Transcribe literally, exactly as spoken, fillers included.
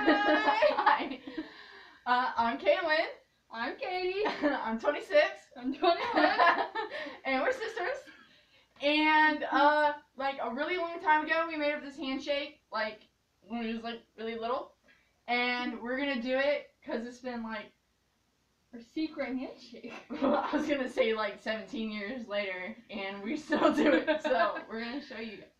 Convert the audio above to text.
Hi. Uh, I'm Kaylin. I'm Katie. I'm twenty-six. I'm twenty-one. And we're sisters. And uh, like a really long time ago, we made up this handshake, like when we was like really little. And we're gonna do it because it's been like Our secret handshake. I was gonna say like seventeen years later, and we still do it. So we're gonna show you guys.